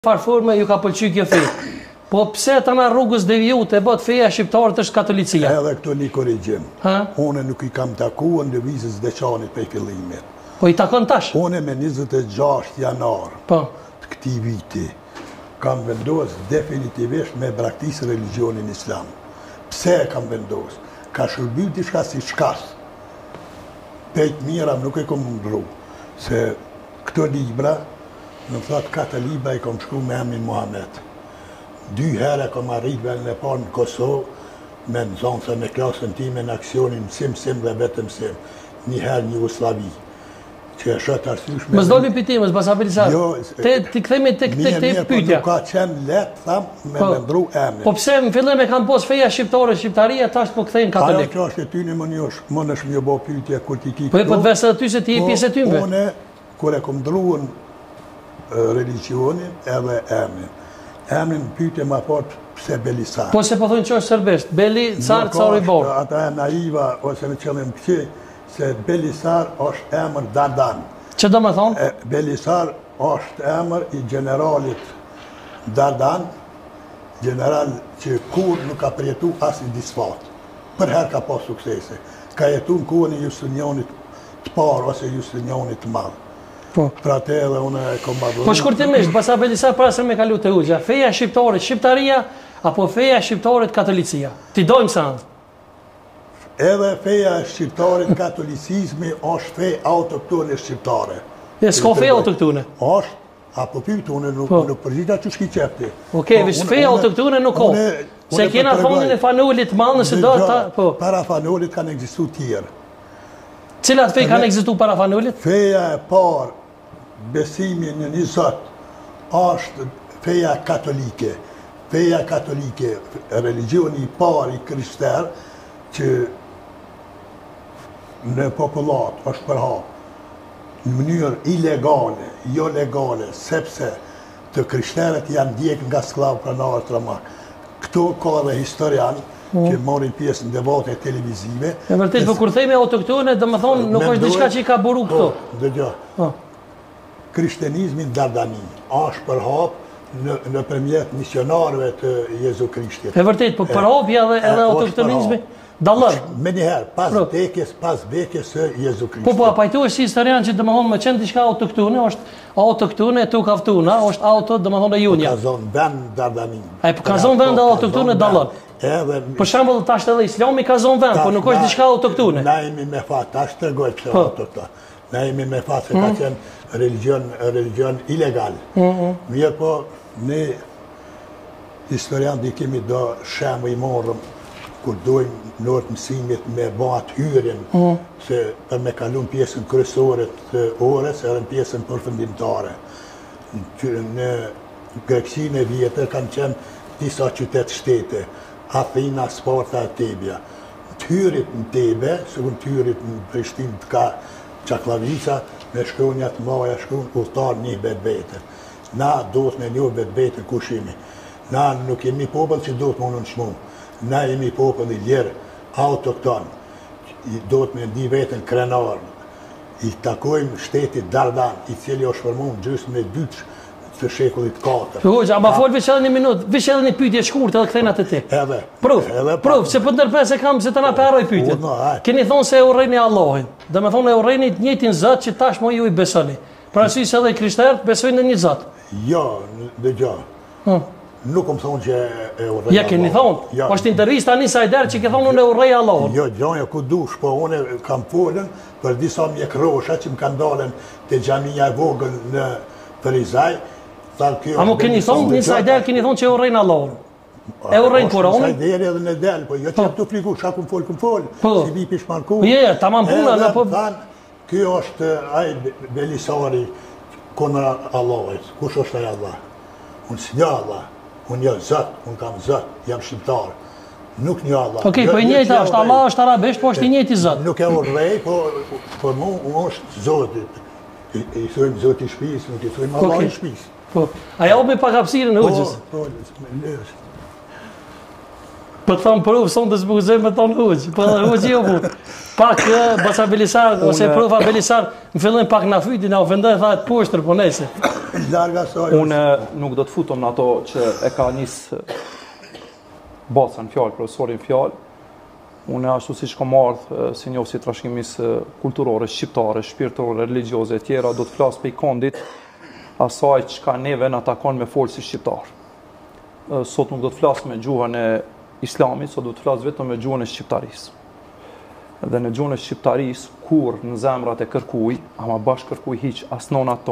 farforme ju ka pëlqy kjo fe. Po pse tana rrugës devijute e bët feja shqiptarët është katolicia? Edhe këto një korrigjim. Unë nuk i kam takuar në lëvizjes veçanit për fillimit. Po i takon tash? Unë me 26 janar të këtij viti kam vendosur definitivisht me braktisë religionin islam. Pse e kam vendosur? Ka shërby diçka si shkas. Pejt mira nuk e kom ndru. Se këto libra, në thot 4 libra i kom shkru me emrin Muhammed. 2 herë kom arrit velën e parë në Kosovë me nëzonsa me klasën time në aksionin mësim dhe vetëm mësim. Një herë një Jugoslavi. Që e shëtë arsyshme... Më zdolmi për temës, basa Belisar. Ti këthejme të pytja. Po nuk ka qenë letë, thamë, me nëndru emrin. Po pse në fillim e kanë pos feja shqiptare, shqiptaria, tash po këthejnë katolik. Ajo që është e ty një më nëshë më bo pytja kur ti ki këto. Po të vesë aty se ti e pjesë e tymve. Une, kur e kom ndruën religionin edhe emrin. Emrin pytje ma fort pse Belisar. Po se po thonë që është sërbesht, Beli, Car, Car i Bor. Ata e naiva, ose në qëllim këqi, se Belisar është emër Dardan. Që do me thonë? Belisar është emër i generalit Dardan, general që kur nuk ka përjetu asë i disfat. Për her ka pas suksese. Ka jetu në kuën i Justinionit të parë ose Justinionit të madhë. Pra te edhe une e kom badhuru. Po shkurtimisht, basa Belisar prasër me kalu të ugja, feja shqiptarit shqiptaria, apo feja shqiptarit katolicia? Ti dojmë sa në? Edhe feja shqiptarit katolicizmi është fej autoktone shqiptare. E s'ka fej autoktone? është, apo pytune nuk përgjita që shki qepti. Oke, vish fej autoktone nuk ka. Se kena thonin e fanolit malë nëse do ta... Para fanolit kanë egzistu tjerë. Cilat fej kanë egzistu para fanolit? Feja e parë, besimi në një zot, është feja katolike. Feja katolike, religioni i parë i krishter, që në popullat është përhap në mënyrë ilegale, jo legale, sepse të krishterët janë ndjek nga sklavë pranarë të ramak. Këto ka dhe historian që morin pjesë në debate televizive. E vërtet, po kur themi autoktone, dhe më thonë, nuk është diçka që i ka buru këto. Dëgjo, krishtenizmin dardanin është përhap në përmjet misionarëve të Jezu Krishtit. E vërtet, po përhapja edhe autoktonizmi dalër. Me njëherë, pas vekjes së Jezu Krishtit. Po, a pajtu është si historian që dhe më thonë me qenë diçka autoktone, është autoktone tu kaftuna, është auto dhe më thonë e junja. Po ka zonë vend dardanin. Po ka zonë vend autoktone dalër. Për shembull tash edhe Islami ka zonë vend, po nuk është diçka autoktone. Na jemi me fat, tash tregoj pse autoktone. Na jemi me fat se ka qenë religion ilegal. Mirë po, ne historian di kemi do shemë i morëm kur dojmë në orë të mësimit me bat hyrin, se për me kalun pjesën kryesore të orës, edhe në pjesën përfundimtare. Në Greksinë e vjetër kanë qenë disa qytet shtete, Athina, Sparta e Tebja. Të hyrit në Tebe, sëgun të hyrit në Prishtinë të ka Qaklavica, me shkronja të maja shkron ulltar një vetë. Na do të me një vetë kushimi. Na nuk jemi popull që do të më në shmu. Na jemi popull i ljerë, autokton. Do të me ndi vetën krenar. I takojmë shtetit Dardan, i cili është formuar gjysmë me 2 të shekullit 4. Hoxha, ma folë veç edhe një minutë, veç edhe një pyetje shkurt edhe këthejna të ti. Edhe. Prov, se për ndërpes e kam se të na përroj pyetjet. Keni thonë se e urrejni Allahin, dhe me thonë e urrejni njëjtin Zot që tash më ju i besoni. Pra si se edhe i krishterët besojnë në një Zot. Jo, dëgjo. Nuk më thonë që e urrej Allahun. Ja, keni thonë. Po është intervista një sajder që ke thonë unë e urrej Allahun. Jo, gjonja ku dush, po unë kam folën për disa mjekrosha që më kanë dalën të xhamia e vogël në Ferizaj. A mu keni thonë, një sajder keni thonë që e urrejnë Allahun. E urrejnë Kur'anin? Sajderi edhe në del, po jo që të fliku, qa këm folë, si bi pishmarku. Je, ta ma mpuna. Kjo është aj Belisari kundra Allahit. Kush është aj Allah? Unë si një Allah. Unë jam Zot, unë kam Zot, jam shqiptar. Nuk një Allah. Okej, po i njëjtë është, Allah është arabisht, po është i njëjtë i Zot. Nuk e urrej, po mu është Zotit. I thujmë Zot i shpis, nuk i thujmë Allah i shpis. A ja me pak hapësirën hoxhës. Po të thamë provë, sonë të zbukëzëm me tonë huqë. Po dhe huqë jo bu. Pak Baca Belisar, ose prova Belisar, më fillojnë pak në fyti, na u vendoj tha të poshtër, po nese. Unë nuk do të futom në ato që e ka njësë Baca në fjallë, profesorin fjallë. Unë ashtu si shko ardhë, si njohë si trashëgimis kulturore, shqiptare, shpirtërore, religjioze e tjera, do të flasë pe i kondit asaj që ka neve në takon me folë si shqiptarë. Sot nuk do të flasë me gjuhën e islamit, sot do të flasë vetëm me gjuhën e shqiptarisë. Dhe në gjuhën e shqiptarisë, kur në zemrat e kërkuj, ama bash kërkuj hiq as non ato.